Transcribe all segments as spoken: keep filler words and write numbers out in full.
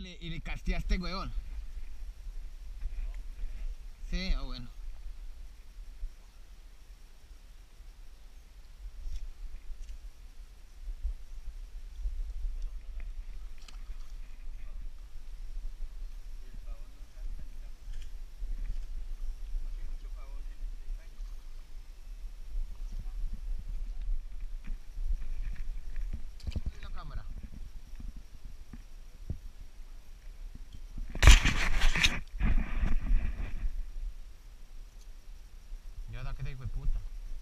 Y le, y le casteaste, huevón. Sí, ah, bueno. La cámara. Ya da que te hijo de puta.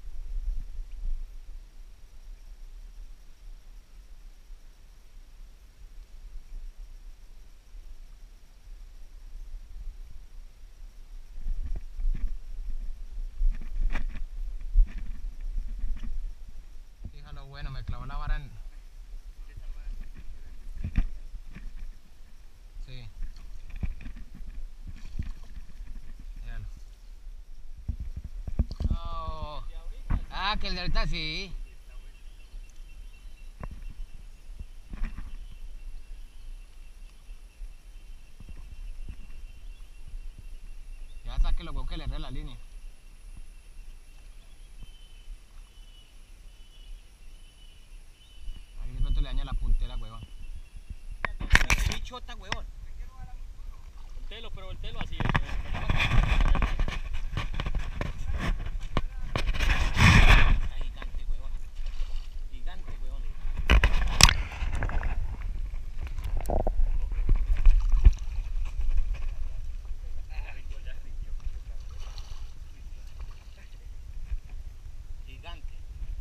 Fíjalo, bueno, me clavó la vara en... Sí, míralo. No. Ah, que el de ahorita sí. Ya saque lo que le erré la línea. Ahí de pronto le daña la puntera, huevón. Chota, huevón. Voltelo, pero voltelo así. Gigante, huevón. Gigante, huevón. Gigante.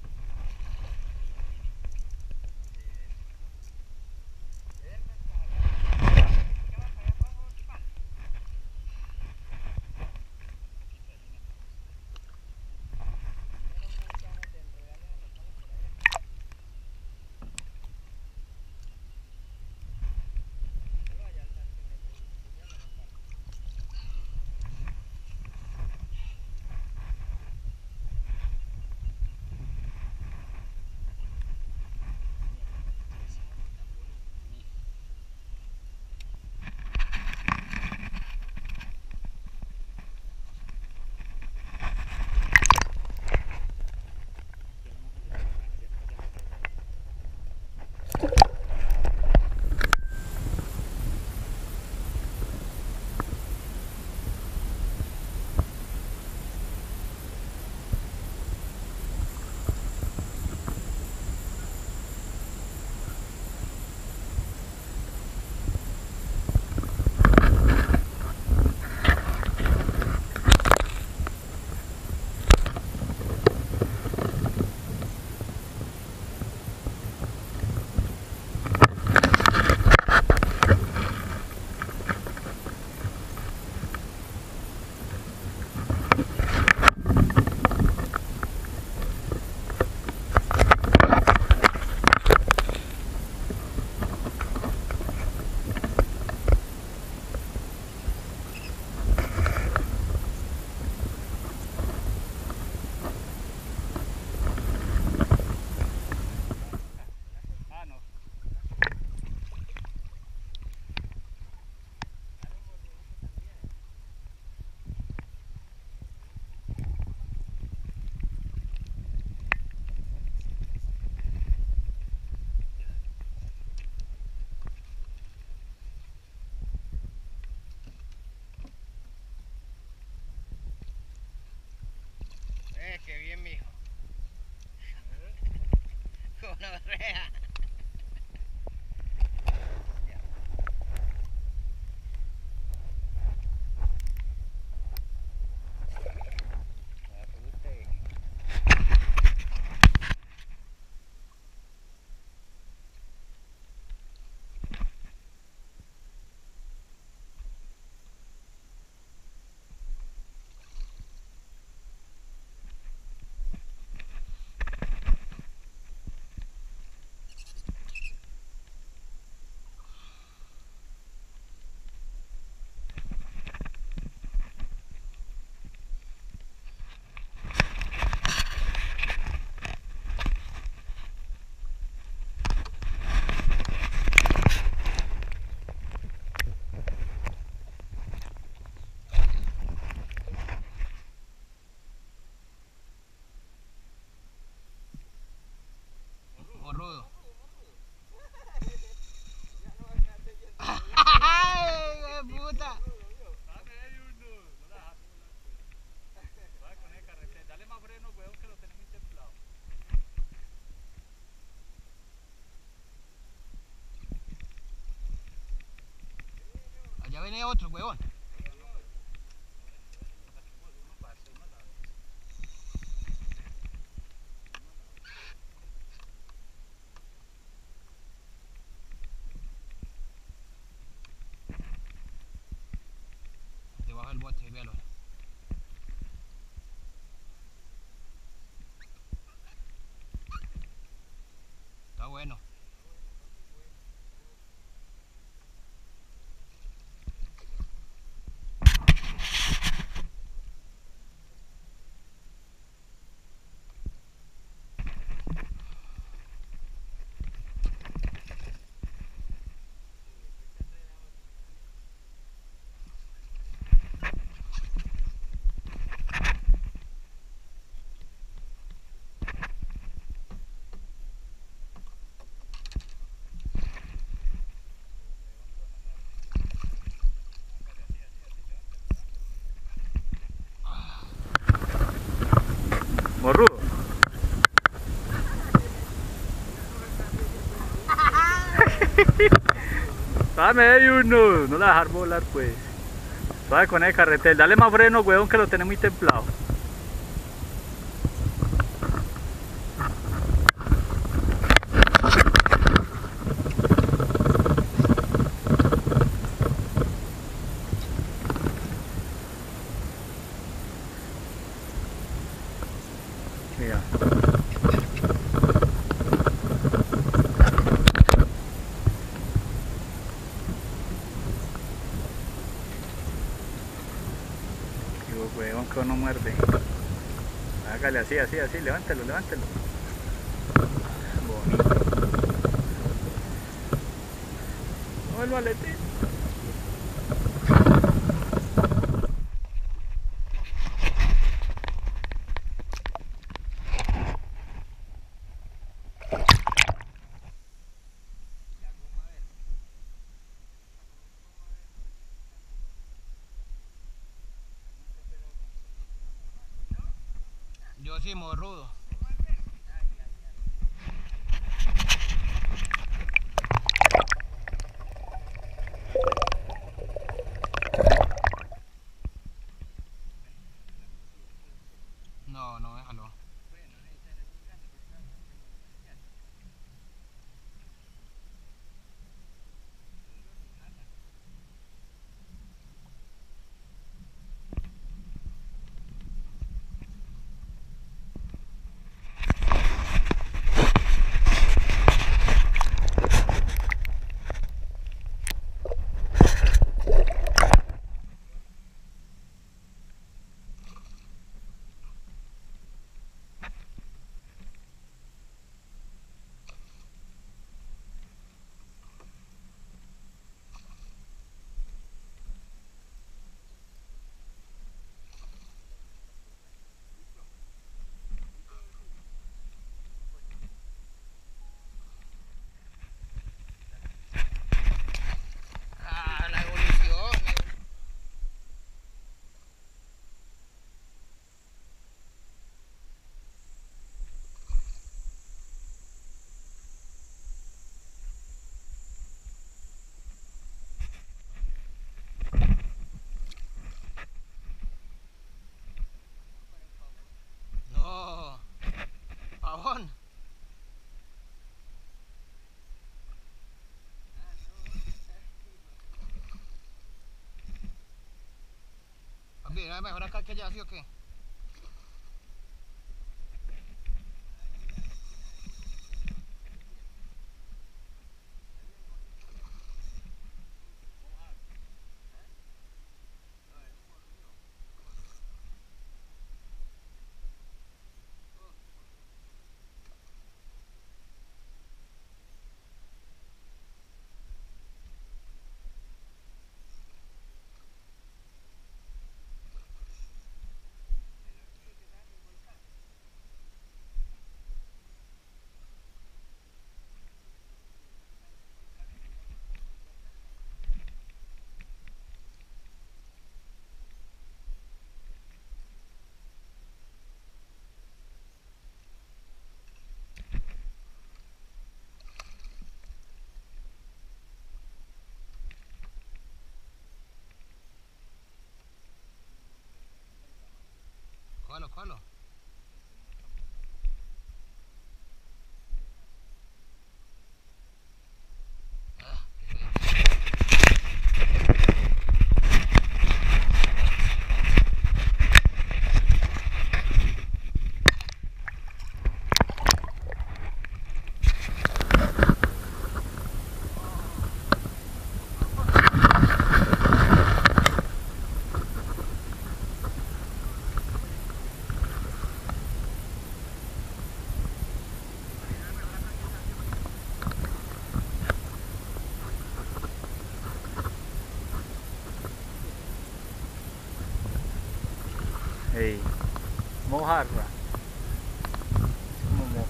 Eh, qué bien, mijo. Gonorrea. Ya venía otro, huevón. Debajo del bote, véalo. Está bueno. Morrudo. Dame ahí uno, no la dejar volar pues. Suave con el carretel, dale más freno, huevón, que lo tenés muy templado. Mira. Qué huevón, que uno muerde. Hágale así, así, así, levántelo, levántelo. Bonito. No, el maletín. Yo sí, morrudo. No, no, déjalo. Ah, la evolución. No, pavón. Papi, ¿era mejor acá que allá, sí o qué? Ey, mojarla. Como mo-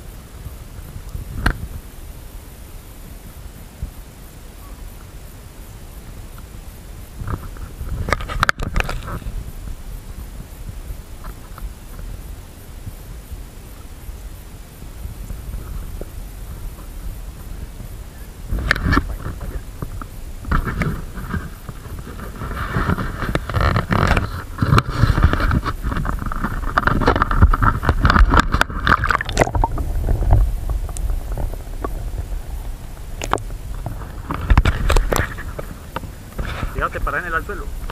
Fíjate, para en el al suelo.